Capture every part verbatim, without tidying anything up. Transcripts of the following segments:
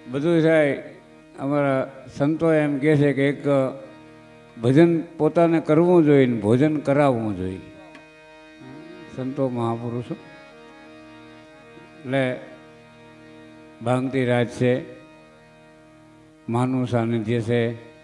બધું થાય અમારા સંતો એમ કહે છે કે એક ભજન પોતાને કરવું જોઈએ ને ભોજન કરાવવું જોઈએ, સંતો મહાપુરુષો. એટલે ભાંગતી રાત છે, માનું સાનિધ્ય છે,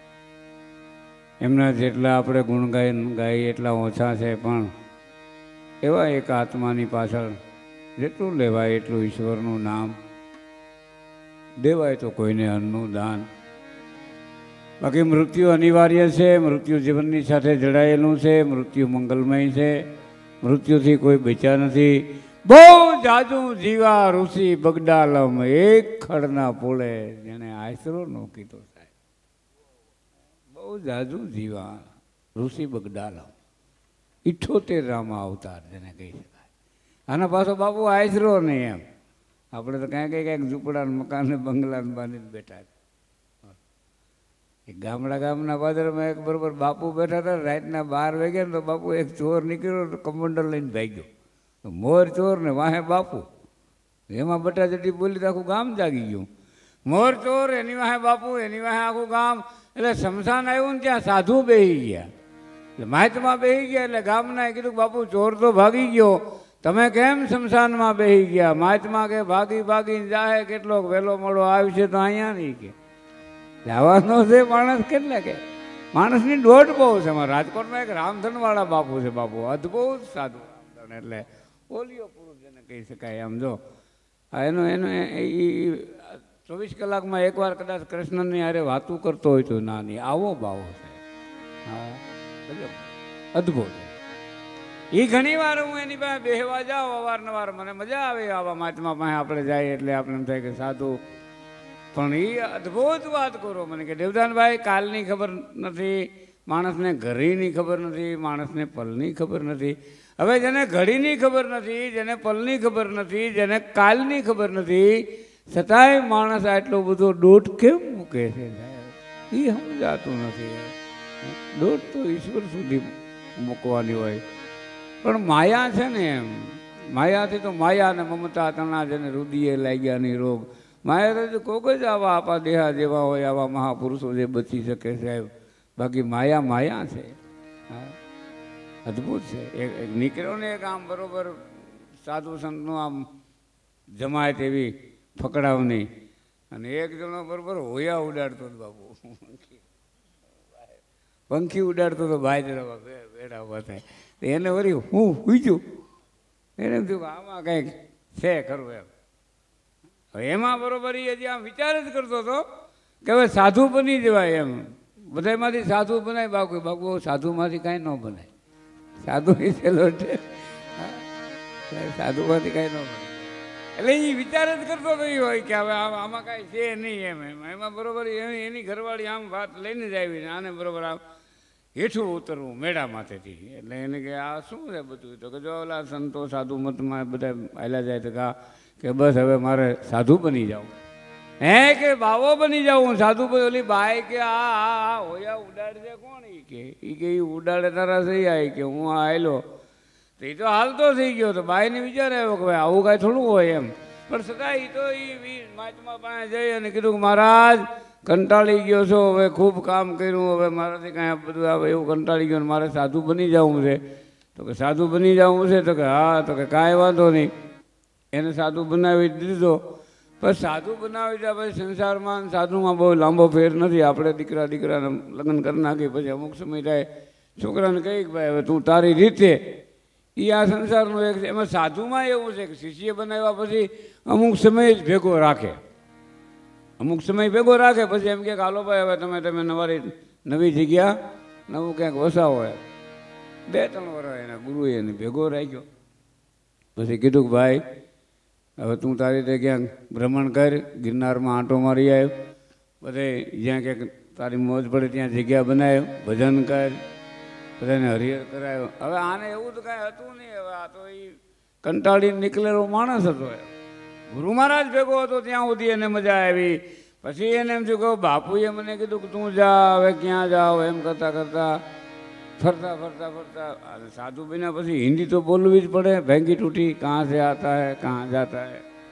એમના જેટલા આપણે ગુણગાયન ગાઈએ એટલા ઓછા છે, પણ એવા એક આત્માની પાછળ જેટલું લેવાય એટલું ઈશ્વરનું નામ દેવાય તો કોઈને અન્નનું દાન. બાકી મૃત્યુ અનિવાર્ય છે, મૃત્યુ જીવનની સાથે જોડાયેલું છે, મૃત્યુ મંગલમય છે, મૃત્યુથી કોઈ બચ્યા નથી. બહુ જાજુ જીવા ઋષિ બગડાલમ એક ખડના પોળે જેને આશરો નો કીધો સાહેબ. બહુ જાજુ જીવા ઋષિ બગડાલમ ઇઠોતેર રામા અવતાર જેને કહી શકાય. આના પાછો બાપુ આશરો નહીં એમ. આપણે તો કાંઈ કંઈ કાંઈક ઝૂંપડા મકાન ને બંગલા બાંધીને બેઠા. એક ગામડા ગામના બાદરમાં એક બરોબર બાપુ બેઠા હતા, રાતના બાર વાગ્યા ને તો બાપુ એક ચોર નીકળ્યો તો કમંડલ લઈને ભાગ્યો. મોર ચોર ને વાહે બાપુ, એમાં બટાચટી બોલી તો આખું ગામ જાગી ગયું. મોર ચોર એની વાહે બાપુ, એની વાહે આખું ગામ. એટલે શમશાન આવ્યું ને ત્યાં સાધુ બેસી ગયા, એટલે માહિતમાં બેસી ગયા. એટલે ગામના કીધું બાપુ ચોર તો ભાગી ગયો, તમે કેમ શમશાનમાં બેસી ગયા? માહિતમાં કે ભાગી ભાગીને જાહે, કેટલોક વહેલો મોડો આવશે તો અહીંયા નહીં કે જવાનો છે માણસ. કેટલે કે માણસની દોઢ બહુ છે. અમારા રાજકોટમાં એક રામધનવાળા બાપુ છે, બાપુ અદભુત સાધુ રામધન, એટલે ઓલિયો પુરુષ જેને કહી શકાય. આમ જો એનો એનો એ ચોવીસ કલાકમાં એકવાર કદાચ કૃષ્ણની હારે વાતું કરતો હોય તો નાની આવો બાવો છે. હા અદભુત. એ ઘણી વાર હું એની પાસે બેહવા જાઉં અવારનવાર, મને મજા આવે આવા મહાત્મા પાસે આપણે જાય એટલે આપણે એમ થાય કે સાધુ. પણ એ અદભુત વાત કરો મને કે દેવદાનભાઈ કાલની ખબર નથી, માણસને ઘડીની ખબર નથી, માણસને પલની ખબર નથી. હવે જેને ઘડીની ખબર નથી, જેને પલની ખબર નથી, જેને કાલની ખબર નથી, છતાંય માણસ આટલો બધો દોટ કેમ મૂકે છે એ સમજાતું નથી. દોટ તો ઈશ્વર સુધી મૂકવાની હોય, પણ માયા છે ને એમ. માયાથી તો માયા ને મમતા તણા જેને રુદિયે લાગ્યાની રોગ. માયા તો કોક જ આવા આપા દેહા જેવા હોય, આવા મહાપુરુષો જે બચી શકે સાહેબ. બાકી માયા માયા છે. હા અદભુત છે. એક નીકળ્યો ને એક આમ બરોબર સાધુ સંતનું આમ જમાય તેવી ફકડાવની, અને એક જણો બરોબર હોયા ઉડાડતો હતો બાપુ, પંખી ઉડાડતો હતો ભાઈ જરા બેડા ઉભા થાય. એને વળી હું પૂછ્યું, એને એમ થયું આમાં કંઈક છે ખરું એમ. હવે એમાં બરોબર એ હજી આમ વિચાર જ કરતો હતો કે હવે સાધુ બની જવાય એમ. બધામાંથી સાધુ બનાય, બાપુ બાપુ સાધુમાંથી કાંઈ ન બનાય. સાધુ એ છેલ્લો સાધુમાંથી કાંઈ ન બને. એટલે એ વિચાર જ કરતો હતો એ હોય કે હવે આમાં કાંઈ છે નહીં એમ. એમ એમાં બરોબર એની ઘરવાળી આમ વાત લઈને જ આવી ને આને બરોબર આમ હેઠું ઉતરવું મેળા માથેથી. એટલે એને કે આ શું છે બધું? તો કે જો ઓલા સંતો સાધુ મતમાં બધા હાલ્યા જાય તો કા કે બસ હવે મારે સાધુ બની જાઉં. હે કે બાવો બની જાઉં સાધુ. ઓલી બાય કે આ આ હોયા ઉડાડશે કોણ? એ કે એ કે એ ઉડાડે તારા થઈ જાય કે હું આ આવેલો તો એ તો હાલતો થઈ ગયો. તો બાયને વિચાર આવ્યો કે ભાઈ આવું કાંઈ થોડું હોય એમ. પણ છતાં એ તો એ મહાત્મા પાસે જઈ અને કીધું કે મહારાજ કંટાળી ગયો છો, હવે ખૂબ કામ કર્યું, હવે મારાથી કાંઈ બધું આવે એવું કંટાળી ગયો, મારે સાધુ બની જવું છે. તો કે સાધુ બની જવું છે? તો કે હા. તો કે કાંઈ વાંધો નહીં. એને સાધુ બનાવી દીધો. પણ સાધુ બનાવી દીધા પછી સંસારમાં સાધુમાં બહુ લાંબો ફેર નથી. આપણે દીકરા દીકરાને લગ્ન કરી નાખી પછી અમુક સમય થાય છોકરાને કહી કે ભાઈ હવે તું તારી રીતે એ આ સંસારનું એક. એમાં સાધુમાં એવું છે કે શિષ્ય બનાવ્યા પછી અમુક સમય જ ભેગો રાખે, અમુક સમય ભેગો રાખે પછી એમ કે હાલો ભાઈ હવે તમે તમે નવારી નવી જગ્યા નવું ક્યાંક વસાવો. બે ત્રણ વર્ષ એના ગુરુએ એને ભેગો રાખ્યો. પછી કીધું કે ભાઈ હવે તું તારી રીતે ક્યાંક ભ્રમણ કર, ગિરનારમાં આંટો મારી આવ્યો, બધે જ્યાં ક્યાંક તારી મોજ પડે ત્યાં જગ્યા બનાવ્યો, ભજન કર, બધાને હરિહર કરાયો. હવે આને એવું તો કાંઈ હતું નહીં. હવે આ તો એ કંટાળીને નીકળેલો માણસ હતો. ગુરુ મહારાજ ભેગો હતો ત્યાં સુધી એને મજા આવી. પછી એને એમ થયું કે બાપુએ મને કીધું કે તું જા, હવે ક્યાં જાઓ એમ કરતાં કરતાં ફરતા ફરતા ફરતા સાધુ બન્યા પછી હિન્દી તો બોલવી જ પડે. ભેંગી તૂટી, કહાં સે આતા હૈ કહાં જાતા હૈ.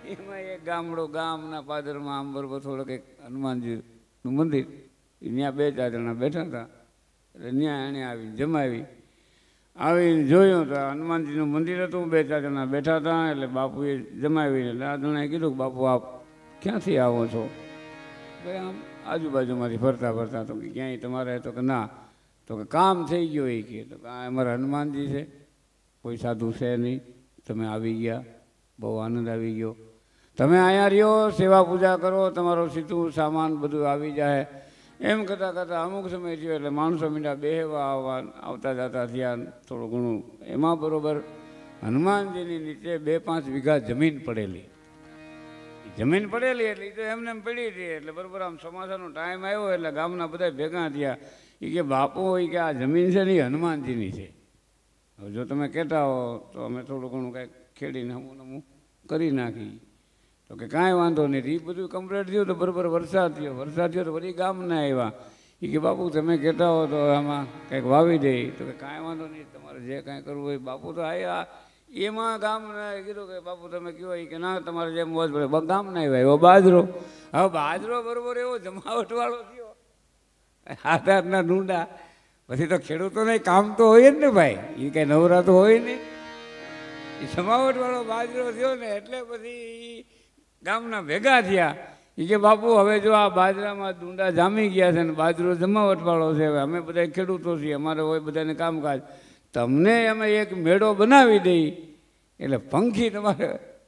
એમાં એક ગામડો ગામના પાદરમાં આમ બરોબર થોડોક એક હનુમાનજીનું મંદિર, ત્યાં બે ચાર જણા બેઠા હતા. એટલે ત્યાં એણે આવીને જમાવી, આવીને જોયું તો હનુમાનજીનું મંદિર હતું, બે ચાર જણા બેઠા હતા. એટલે બાપુએ જમાવીને એટલે આ જણાએ કીધું કે બાપુ આપ ક્યાંથી આવો છો? ભાઈ આમ આજુબાજુમાંથી ફરતા ફરતા. તો કે ક્યાંય તમારે? તો કે ના. તો કે કામ થઈ ગયું એ કહે. તો કે આ અમારા હનુમાનજી છે, કોઈ સાધુ છે નહીં, તમે આવી ગયા, બહુ આનંદ આવી ગયો. તમે અહીંયા રહ્યો, સેવા પૂજા કરો, તમારો સીધું સામાન બધું આવી જાય. એમ કરતાં કરતાં અમુક સમય થયો એટલે માણસો મીંડા બેહવા આવવા આવતા જતા થયા થોડું ઘણું. એમાં બરાબર હનુમાનજીની નીચે બે પાંચ વીઘા જમીન પડેલી. જમીન પડેલી એટલે એ તો એમને એમ પડી હતી. એટલે બરાબર આમ ચોમાસાનો ટાઈમ આવ્યો એટલે ગામના બધા ભેગા થયા. એ કે બાપુ હોય કે આ જમીન છે ને એ હનુમાનજીની છે, હવે જો તમે કહેતા હો તો અમે થોડું ઘણું કાંઈક ખેડીને હમું નમું કરી નાખી. તો કે કાંઈ વાંધો નહીં. એ બધું કમ્પ્લીટ થયું તો બરાબર વરસાદ થયો. વરસાદ થયો તો વળી ગામના આવ્યા. એ કે બાપુ તમે કહેતા હો તો આમાં કંઈક વાવી દે. તો કે કાંઈ વાંધો નહીં, તમારે જે કાંઈ કરવું હોય. બાપુ તો આવ્યા. એમાં ગામના કીધું કે બાપુ તમે કહો કે ના તમારે જેમ મોજ પડે. ગામના આવ્યા એવો બાજરો. હવે બાજરો બરાબર એવો જમાવટવાળો થયો, હાથ હાથના ડુંડા. પછી તો ખેડૂતોને કામ તો હોય જ ને ભાઈ, એ કાંઈ નવરા તો હોય નહીં. એ જમાવટવાળો બાજરો થયો ને એટલે પછી ગામના ભેગા થયા. એ કે બાપુ હવે જો આ બાજરામાં ડુંડા જામી ગયા છે ને બાજરો જમાવટવાળો છે, હવે અમે બધા ખેડૂતો છીએ, અમારે હોય બધાને કામકાજ, તમને અમે એક મેળો બનાવી દઈ એટલે પંખી તમારે.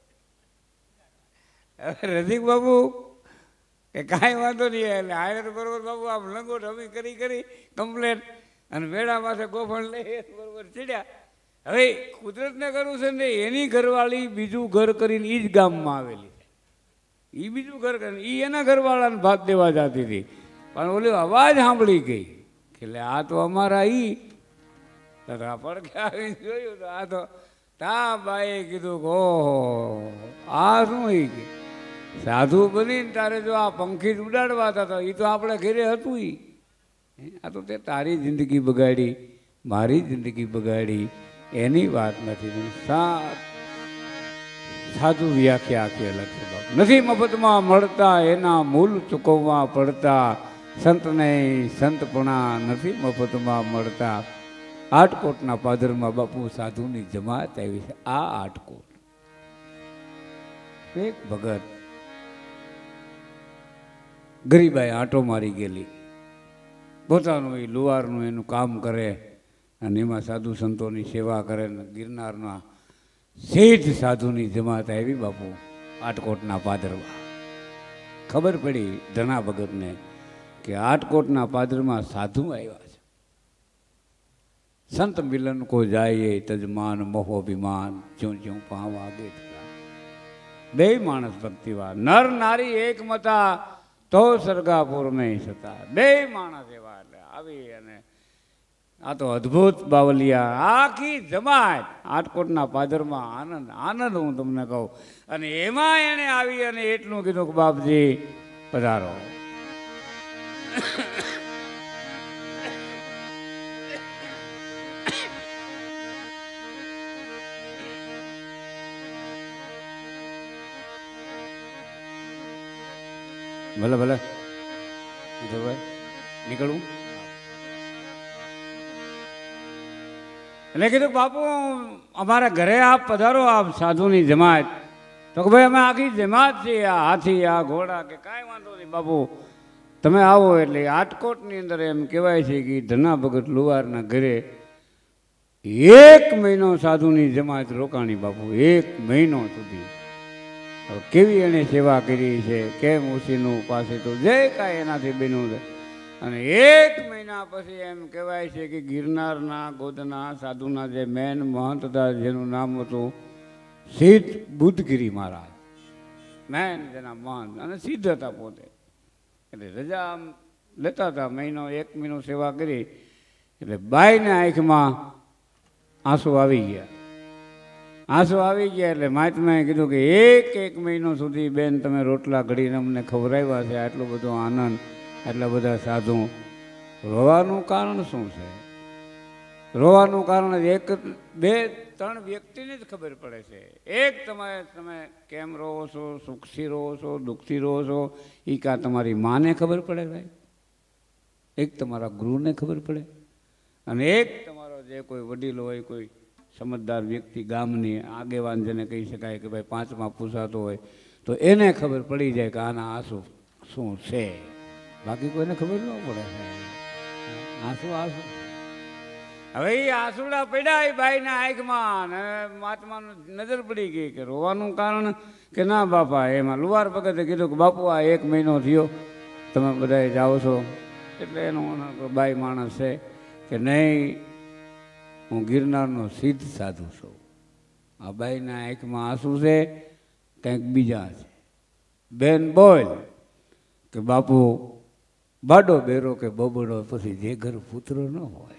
હવે રસિક બાપુ કે કાંઈ વાંધો નહીં. એટલે આયે તો બરોબર બાપુ આમ લંગોટ અમે કરી કરી કમ્પ્લેટ અને મેળા પાસે ગોફણ લઈ બરોબર ચડ્યા. હવે કુદરતને કરવું છે ને એની ઘરવાળી બીજું ઘર કરીને એ જ ગામમાં આવેલી છે. એ બીજું ઘર કરીને એ એના ઘરવાળાને ભાગ દેવા જતી હતી. પણ ઓલી અવાજ સાંભળી ગઈ કે એટલે આ તો અમારા ઈ તથા પડખે આવીને જોયું તો આ તો તા બાએ કીધું કે ઓહો આ શું? એ કે સાધુ બનીને તારે જો આ પંખી જ ઉડાડવા હતા એ તો આપણે ઘરે હતું. એ આ તો તે તારી જિંદગી બગાડી, મારી જિંદગી બગાડી, એની વાત નથી. સાત સાધુ વ્યાખ્યા આખી અલગ છે બાપ. નથી મફતમાં મળતા એના મૂલ ચૂકવવા પડતા, સંતને સંતપણા નથી મફતમાં મળતા. આટકોટના પાદરમાં બાપુ સાધુની જમાત આવી છે. આ આટકોટ એક ભગત ગરીબાઈ આંટો મારી ગયેલી, પોતાનું એ લુહારનું એનું કામ કરે અને એમાં સાધુ સંતોની સેવા કરે ને ગિરનારના શેઠ સાધુની જમાત આવી બાપુ આટકોટના પાદરમાં. ખબર પડી ધના ભગતને કે આટકોટના પાદરમાં સાધુ આવ્યા છે. સંત મિલન કો જાય તજમાન મોહો અભિમાન જ્યું જ્યું પાવા ગે. બે માણસ ભક્તિવા નર નારી એક મતા તો સરગાપુર મેં છતા. બે માણસ એવા એટલે આવી અને આ તો અદ્ભુત બાવલિયા આખી જમાત આટકોટના પાદરમાં આનંદ આનંદ હું તમને કહું. અને એમાં એને આવી અને એટલું કીધું કે બાપજી પધારો. ભલે ભલે ભાઈ નીકળવું. એટલે કીધું બાપુ અમારા ઘરે આપ પધારો, આપ સાધુની જમાત. તો કે ભાઈ અમે આખી જમાત છીએ, આ હાથી આ ઘોડા કે કાંઈ વાંધો નહીં બાપુ તમે આવો. એટલે આટકોટની અંદર એમ કહેવાય છે કે ધના ભગત લુહારના ઘરે એક મહિનો સાધુની જમાત રોકાણી બાપુ. એક મહિનો સુધી કેવી એણે સેવા કરી છે, કેમ ઉસીનું પાસે તો જે કાંઈ એનાથી બન્યું છે. અને એક મહિના પછી એમ કહેવાય છે કે ગિરનારના ગોદના સાધુના જે મેન મહંત હતા જેનું નામ હતું સિદ્ધ બુદ્ધગીરી મહારાજ, મેન જેના મહંત અને સિદ્ધ હતા પોતે. એટલે રજા લેતા હતા, મહિનો એક મહિનો સેવા કરી એટલે બાઈને આંખમાં આંસુ આવી ગયા. આંસુ આવી ગયા એટલે મહાત્માએ કીધું કે એક એક મહિનો સુધી બેન તમે રોટલા ઘડીને અમને ખવડાવ્યા છે, આટલો બધો આનંદ, આટલા બધા સાધુ, રોવાનું કારણ શું છે? રોવાનું કારણ એક બે ત્રણ વ્યક્તિને જ ખબર પડે છે. એક તમારે તમે કેમ રહો છો, સુખથી રહો છો, દુઃખથી રહો છો, એ કાં તમારી માને ખબર પડે ભાઈ, એક તમારા ગુરુને ખબર પડે, અને એક તમારો જે કોઈ વડીલ હોય, કોઈ સમજદાર વ્યક્તિ, ગામની આગેવાન જેને કહી શકાય કે ભાઈ પાંચમાં પૂછાતો હોય, તો એને ખબર પડી જાય કે આના આંસુ શું છે. બાકી કોઈને ખબર ન પડે આંસુ આંસુ. હવે એ આંસુડા પડ્યા એ બાઈના આંખમાં, ને મહાત્માનું નજર પડી ગઈ કે રોવાનું કારણ કે ના બાપા, એમાં લુવાર ભગતે કીધું કે બાપુ આ એક મહિનો થયો તમે બધા જાઓ છો, એટલે એનો બાઈ માણસ છે કે નહીં, હું ગિરનારનો સિદ્ધ સાધુ છું. આ બાઈના આંખમાં આંસુ છે, કંઈક બીજા છે. બેન બોલ કે બાપુ બાડો બેરો કે બબડો પછી જે ઘર પુત્ર ન હોય.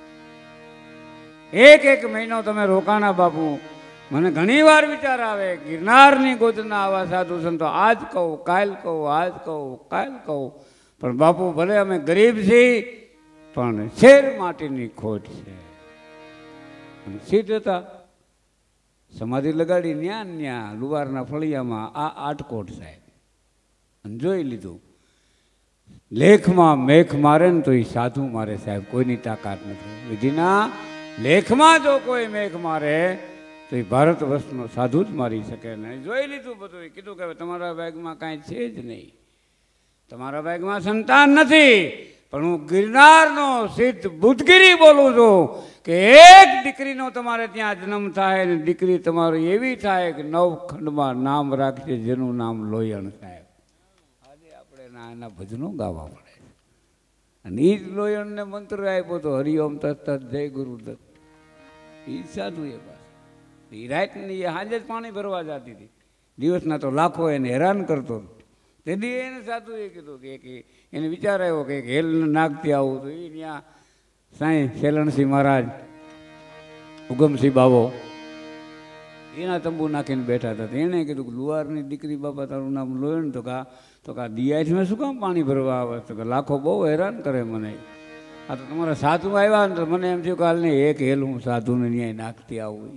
એક એક મહિનો તમે રોકાણા બાપુ, મને ઘણી વાર વિચાર આવે ગિરનારની ગોદના આવા સાધુ સંતો આજ કહું કાલ કહું, આજ કહું કાલ કહું, પણ બાપુ ભલે અમે ગરીબ છીએ પણ શેર માટીની ખોટ છે. સિદ્ધ હતા, સમાધિ લગાડી ન્યા ન્યા લુવારના ફળિયામાં આ આટકોટ સાહેબ, અને જોઈ લીધું લેખમાં મેખ મારે ને તો એ સાધુ મારે સાહેબ, કોઈની તાકાત નથી. વિધિના લેખમાં જો કોઈ મેઘ મારે તો એ ભારત વર્ષનો સાધુ જ મારી શકે નહીં. જોઈ લીધું બધું, કીધું કે તમારા ભાગમાં કાંઈ છે જ નહીં, તમારા ભાગમાં સંતાન નથી, પણ હું ગિરનારનો સિદ્ધ બુદ્ધગીરી બોલું છું કે એક દીકરીનો તમારે ત્યાં જન્મ થાય ને દીકરી તમારી એવી થાય કે નવ ખંડમાં નામ રાખશે જેનું નામ લોયણ સાહેબ. આજે આપણે ના એના ભજનો ગાવા પડે, અને એ જ લોયણને મંત્ર આપ્યો તો હરિઓમ તત્ત જય ગુરુદત્ત. એ સાધુ એ પાસે એ રાતની એ સાંજે જ પાણી ભરવા જતી હતી, દિવસના તો લાખો એને હેરાન કરતો હતો. તેથી એને સાધુએ કીધું કે એને વિચાર આવ્યો કે હેલ નાગથી આવું તો એ ત્યાં સાંઈ શેલણસિંહ મહારાજ, ઉગમસિંહ બાવો એના તંબુ નાખીને બેઠા હતા. એણે કીધું કે લુહારની દીકરી બાપા તારું નામ લોયણ, તો કા તો કા દિયાથી શું કામ પાણી ભરવા આવે, તો કે લાખો બહુ હેરાન કરે મને. આ તો તમારા સાધુ આવ્યા ને તો મને એમ થયું કાલ નહીં એક હેલ હું સાધુને ન્યાય નાખતી આવું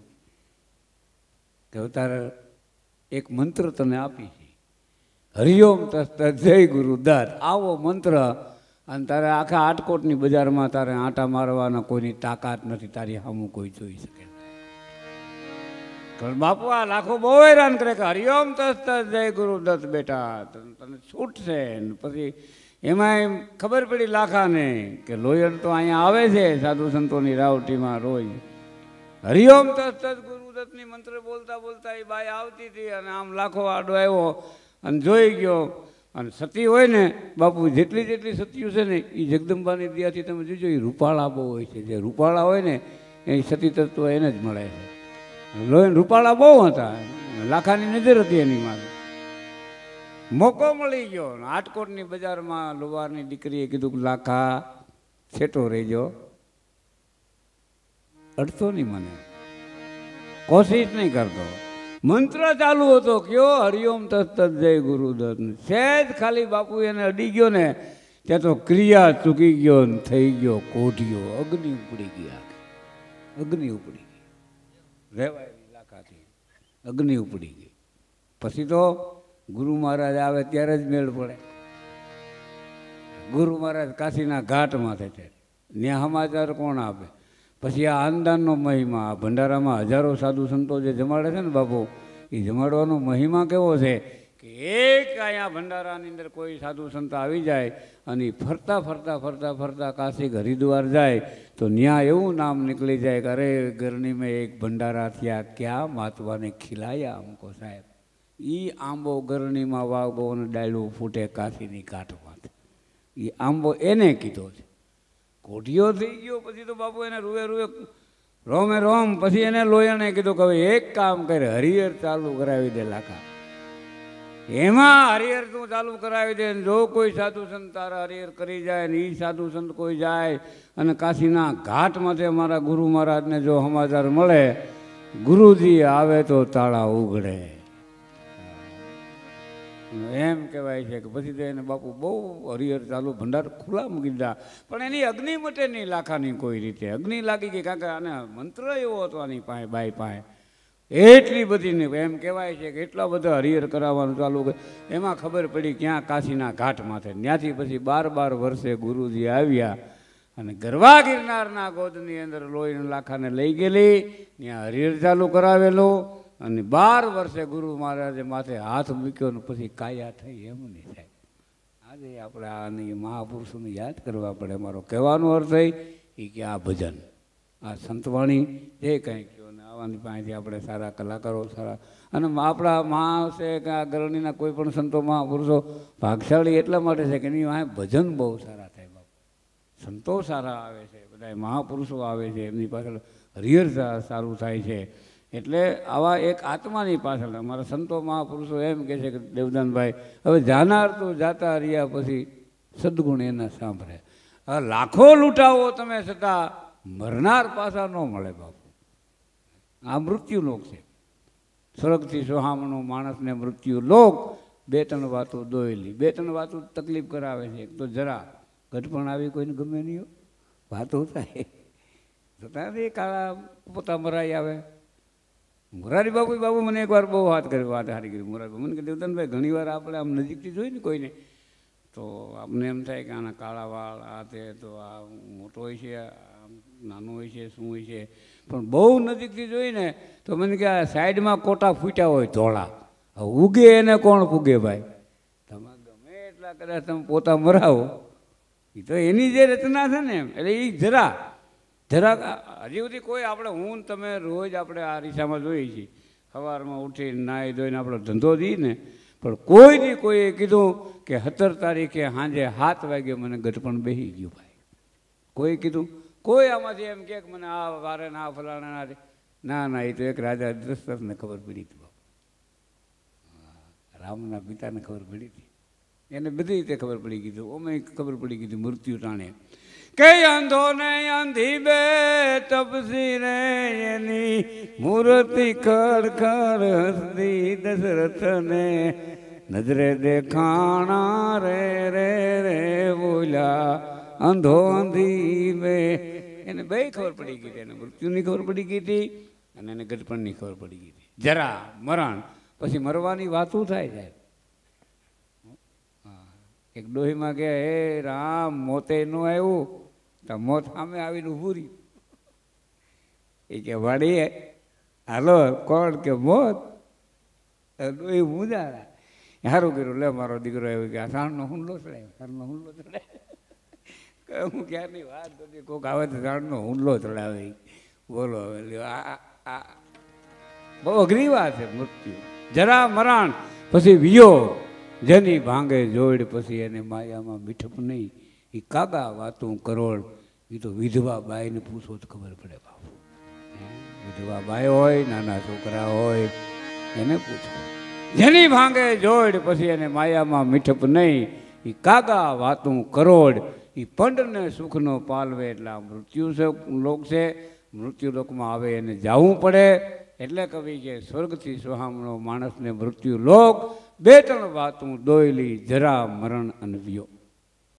કે તારે એક મંત્ર તને આપી છે, હરિઓમ તસ્ત જય ગુરુદત્ત. આવો મંત્ર, અને તારે આખા આટકોટની બજારમાં તારે આંટા મારવાના કોઈની તાકાત નથી, તારી સામું કોઈ જોઈ શકે. બાપુ આ લાખો બહુ હેરાન કરે કે હરિઓમ તસ્ત જય ગુરુદત્ત બેટા તને છૂટ છે. પછી એમાં ખબર પડી લાખાને કે લોયણ તો અહીંયા આવે છે સાધુ સંતોની રાવટીમાં રોજ. હરિઓમ તસ્ત ગુરુદત્તની મંત્ર બોલતા બોલતા એ બાઈ આવતી હતી, અને આમ લાખો આડો આવ્યો અને જોઈ ગયો. અને સતી હોય ને બાપુ, જેટલી જેટલી સતીઓ છે ને એ જગદંબાની દયાથી તમે જોજો એ રૂપાળા બહુ હોય છે. જે રૂપાળા હોય ને એ સતી તત્વ એને જ મળે છે. લોહીન રૂપાળા બહુ હતા, લાખાની નજર હતી એની માથે. મોકો મળી ગયો, આટકોટની બજારમાં લુવારની દીકરીએ કીધું કે લાખા છેટો રહેજો, અડતો નહીં મને, કોશિશ નહીં કરતો. મંત્ર ચાલુ હતો કયો હરિઓમ તસ્ત જય ગુરુદત્ત. સહેજ ખાલી બાપુ એને અડી ગયો ને ત્યાં તો ક્રિયા ચૂકી ગયો ને થઈ ગયો કોઢિયો, અગ્નિ ઉપડી ગયા, અગ્નિ ઉપડી ગઈ, રહેવાય લાખાથી અગ્નિ ઉપડી ગઈ. પછી તો ગુરુ મહારાજ આવે ત્યારે જ મેળ પડે. ગુરુ મહારાજ કાશીના ઘાટમાં છે, ત્યાં સમાચાર કોણ આપે? પછી આ આનદાનનો મહિમા, ભંડારામાં હજારો સાધુ સંતો જે જમાડે છે ને બાપુ, એ જમાડવાનો મહિમા કેવો છે કે એક અહીંયા ભંડારાની અંદર કોઈ સાધુ સંત આવી જાય અને ફરતા ફરતા ફરતા ફરતા કાશી હરિદ્વાર જાય તો ત્યાં એવું નામ નીકળી જાય કે અરે ગરણી મેં એક ભંડારા થયા, ક્યાં માતવાને ખીલાયા અમકો સાહેબ. એ આંબો ગરણીમાં વાગો અને ડાયલું ફૂટે કાશીની કાંઠમાંથી. એ આંબો એને કીધો છે. કોઢિયો થઈ ગયો પછી તો બાપુ એને રૂએ રૂએ રોમે રોમ. પછી એને લોયણે કીધું કે હવે એક કામ કરે, હરિહર ચાલુ કરાવી દે લાખા. એમાં હરિહર તું ચાલુ કરાવી દે, જો કોઈ સાધુ સંત તારા હરિહર કરી જાય ને એ સાધુ સંત કોઈ જાય અને કાશીના ઘાટમાંથી અમારા ગુરુ મહારાજને જો સમાચાર મળે ગુરુજી આવે તો તાળા ઉઘડે. એમ કહેવાય છે કે પછી તો એને બાપુ બહુ હરિહર ચાલુ ભંડાર ખુલ્લા મૂકી દીધા, પણ એની અગ્નિ મટે નહીં લાખાની કોઈ રીતે. અગ્નિ લાગી ગઈ કારણ કે આને મંત્ર એવો હતો આની પાસે બાઈ પાસે, એટલી બધી ને એમ કહેવાય છે કે એટલા બધા હરિહર કરાવવાનું ચાલુ કરે. એમાં ખબર પડી ક્યાં કાશીના ઘાટ માથે. ત્યાંથી પછી બાર બાર વર્ષે ગુરુજી આવ્યા અને ગરવા ગિરનારના ગોદની અંદર લોહીના લાખાને લઈ ગયેલી, ત્યાં હરિહર ચાલુ કરાવેલો અને બાર વર્ષે ગુરુ મહારાજે માથે હાથ મૂક્યો ને પછી કાયા થઈ. એમ નહીં થાય. આજે આપણે આની મહાપુરુષોને યાદ કરવા પડે. મારો કહેવાનો અર્થ એ કે આ ભજન, આ સંતવાણી જે કંઈ કહ્યું ને આવવાની પાસેથી આપણે સારા કલાકારો સારા, અને આપણા મહા છે કે આ ગરણીના કોઈ પણ સંતો મહાપુરુષો ભાગશાળી એટલા માટે છે કે એની વાંહે ભજન બહુ સારા થાય. બાપુ સંતો સારા આવે છે, બધા મહાપુરુષો આવે છે, એમની પાછળ હરિહર સારું થાય છે. એટલે આવા એક આત્માની પાછળ અમારા સંતો મહાપુરુષો એમ કહે છે કે દેવદાનભાઈ હવે જાનાર તો જાતા રહ્યા પછી સદગુણ એના સાંભળે. હવે લાખો લૂંટાવો તમે છતાં મરનાર પાછા ન મળે બાપુ. આ મૃત્યુ લોક છે. સ્વર્ગથી સોહામણો માણસને મૃત્યુ લોક. બે ત્રણ વાતો દોયેલી, બે ત્રણ વાતો તકલીફ કરાવે છે. એક તો જરા ઘટપણ આવી કોઈને ગમે નહીં, વાતો થાય છતાં એ કાળા પોતા મરાઈ આવે. મોરારી બાપુ બાબુ મને એકવાર બહુ વાત કરી, વાત હારી કરી. મોરારી બાબુ મને કે દેવદાનભાઈ ઘણી વાર આપણે આમ નજીકથી જોઈ ને કોઈને તો આપણને એમ થાય કે આના કાળા વાળ આ તે, તો આ મોટો હોય છે, નાનો હોય છે, શું હોય છે, પણ બહુ નજીકથી જોઈને તો મને કે આ સાઈડમાં કોટા ફૂટ્યા હોય ધોળા, ઉગે એને કોણ પૂગે ભાઈ. તમે ગમે એટલા કદાચ તમે પોતા મરાવો, એ તો એની જે રચના છે ને એમ, એટલે એ જરા જરાક હજી સુધી કોઈ આપણે હું તમે રોજ આપણે આ રીસામાં જોઈએ છીએ, સવારમાં ઉઠીને નાહી ધોઈને આપણો ધંધો દઈએ ને, પણ કોઈ દી કોઈએ કીધું કે સત્તર તારીખે સાંજે સાત વાગે મને ગટપણ બેસી ગયું ભાઈ, કોઈ કીધું? કોઈ આમાંથી એમ કે મને આ વારે ના ફલાણા ના ના, એ તો એક રાજા દશરથને ખબર પડી હતી બાપુ, રામના પિતાને ખબર પડી હતી, એને બધી રીતે ખબર પડી ગઈ. ઓમે ખબર પડી ગઈ મૃત્યુ ટાણે કે અંધો ને અંધી બે તપસી રે એની મૂર્તિ ખડખડ હસતી દશરથ ને નજરે દેખાણા રે રે રે બોલ્યા અંધો અંધી બે. એને બે ખબર પડી ગઈ હતી, એને મૃત્યુની ખબર પડી ગઈ હતી અને એને ગટપણની ખબર પડી ગઈ હતી. જરા મરણ પછી મરવાની વાતું થાય જાય. એક ડોહીમાં કે હે રામ મોતે ન આવ્યું તો મોત સામે આવીને ઊભું રહ્યું. એ કે વાડી હાલો કોણ કે મોત. ડોહી મુજારા સારું કર્યું, લે મારો દીકરો આવ્યો કે આ સાણનો હુંડલો ચડાયો, સાણનો હુંડલો ચડાય. હું ક્યારની વાત બધી કોઈક આવે તો સાણનો હુંડલો ચડાવે. બોલો હવે આ બહુ અઘરી વાત છે મૃત્યુ. જરા મરણ પછી વિયોગ જેની ભાંગે જોડ પછી એને માયામાં મીઠપ નહીં. એ કાગા વાતું કરોડ. એ તો વિધવા બાઈને પૂછો તો ખબર પડે બાપુ. વિધવા બાઈ હોય, નાના છોકરા હોય, એને પૂછો. જેની ભાંગે જોડ પછી એને માયામાં મીઠપ નહીં. એ કાગા વાતું કરોડ. એ પંડને સુખનો પાલવે. એટલે આ મૃત્યુ લોક છે. મૃત્યુ લોકમાં આવે એને જવું પડે. એટલે કવિ કે સ્વર્ગથી સોહામણો માણસને મૃત્યુ લોક. બે ત્રણ વાતું દોયલી જરા મરણ અને વિયોગ.